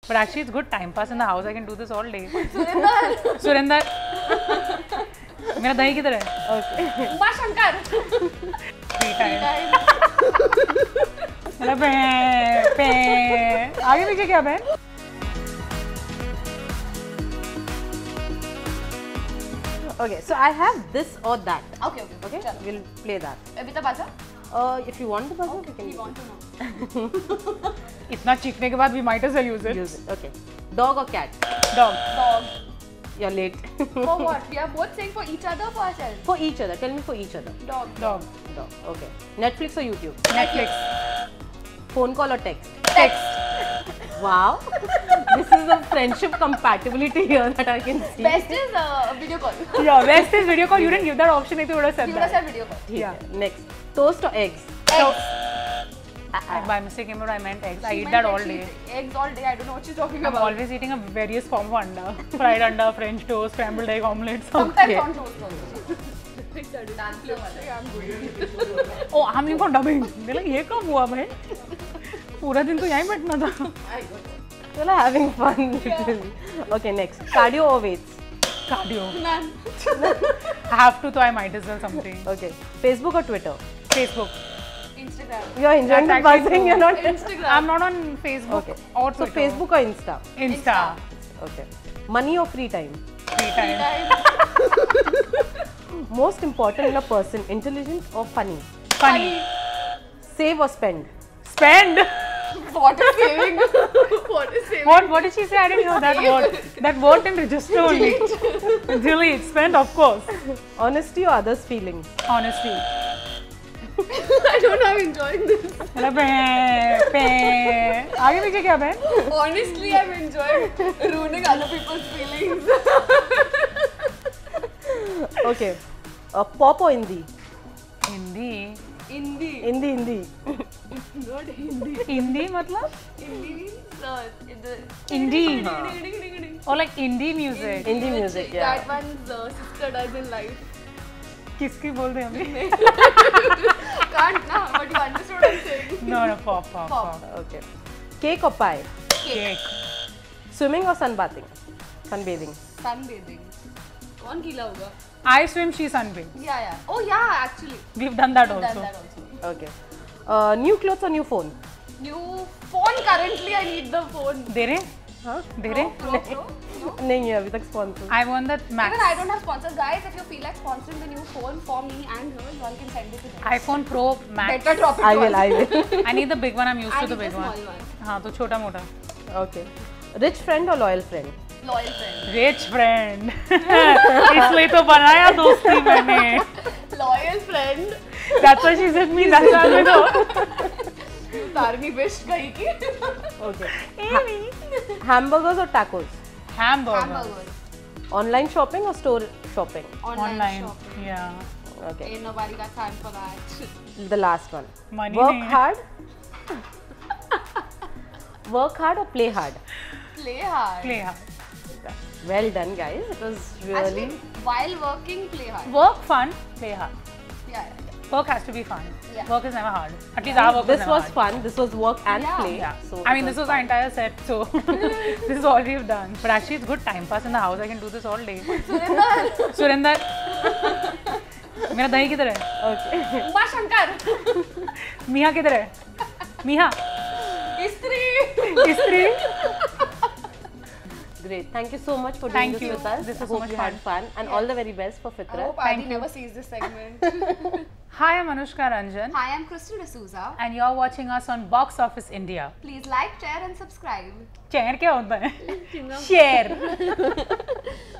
But actually, it's good time pass in the house. I can do this all day. Surinder. Surinder. मेरा दही किधर है? Okay. Uma Shankar. Free time. मेरा पे आगे पीछे क्या बहन? Okay, so I have this or that. Okay. Okay, we'll play that. Abhi tak baja? If you want the buzzer, Okay, we want to know. इतना चीखने के बाद we might as well use it. Use it. Okay. Dog or cat? Dog. Dog. You're late. For what? We are both saying for each other or for ourselves? For each other. Tell me for each other. Dog. Dog. Dog. Okay. Netflix or YouTube? Netflix. Phone call or text? Text. Wow. This is a friendship compatibility here that I can see. Best is video call. Yeah, best is video call. You didn't give that option. If you would have said You would have that. said video call. Yeah. Next. Toast or eggs? Eggs. By mistake, I meant eggs. I She eat meant that that all she day. eats eggs all day. I don't know what she's talking I'm about. always eating a various form of anda. Fried anda, French toast, scrambled egg omelette. Sometimes Okay. on toast also. Oh, हम इनको dubbing. They're like, ये कब हुआ भाई? पूरा दिन तो यहीं बैठना था. You're having fun. Literally. Okay, next. Cardio or weights? Cardio. None. I have to, so I might as well something. Okay. Facebook or Twitter? Facebook. Instagram. You're enjoying the That's actually buzzing. true. You're not. Instagram. I'm not on Facebook Okay. or So Twitter. Facebook or Insta? Insta. Okay. Money or free time? Free time. Most important in a person, intelligent or funny? Funny. Save or spend? Spend. What is saving? What is saving? What did she say? I didn't hear that word. That word didn't register only. Delete. Spend, of course. Honesty or others' feelings? Honestly. I don't know. I'm enjoying this. मेरा पे आगे पीछे क्या बहन? Honestly, I'm enjoying ruining other people's feelings. Okay. Pop or Hindi? Hindi. Hindi. Hindi. Not Hindi. Hindi मतलब? Hindi means Indie. Ding. Or like indie music. Indie music, yeah. That one's sister does in life. किसकी बोल रहे हैं अभी? Can't na, but you understood what I'm saying. No, pop. Okay. Cake or pie? Cake. Swimming or sunbathing? Sunbathing. Sunbathing. कौन गीला होगा? I swim, she sunbathe. Yeah. Oh yeah, actually. We've done that Done also. that also. Okay. New clothes or new phone? New phone. Currently, I need the phone. दे रहे? Huh? दे रहे? Pro. No. नहीं है अभी तक sponsor. I want that Max. Even I don't have sponsors, guys. If you feel like sponsoring the new phone for me and her, you all can send it to them. iPhone Pro Max. Better drop it. I to will. us. I will. I need the big one. I'm used I to the need big the one. small one. हाँ तो छोटा मोटा. Okay. Rich friend or loyal friend? Loyal friend. Rich friend. इसलिए तो बनाया दोस्ती मैंने. Loyal friend. That's what she said me. That's why I know. Tarmi wish gayi ki. Okay. Hamburgers or tacos? Hamburger. Online shopping or store shopping? Online shopping. Yeah. Okay. Ain't nobody got time for that. The last one. Money Work नहीं है. hard. Work hard or play hard? Play hard. Play hard. Well done, guys. It was really. Actually, while working, play hard. Work fun. Play hard. Yeah. Work has to be fun. Yeah. Work is never hard. At least our work This never was hard. fun. This was work and Yeah. play. Yeah. So I mean, this was our entire set, so this is all we've done. But actually, it's good time pass in the house. I can do this all day. Surinder. मेरा दही किधर है? Okay. Uma Shankar. मीहा किधर है? मीहा. Istri. इस्त्री. Great. Thank you so much for doing Thank this you. with us. This was so Hope much you had fun and all the very best for I Fittrat. hope Thank Adi you. never sees this segment. Hi, I'm Anushka Ranjan, Hi, I'm Krystle Dsouza. and you're watching us on Box Office India. Please like, share, and subscribe. Share क्या होता है? Share.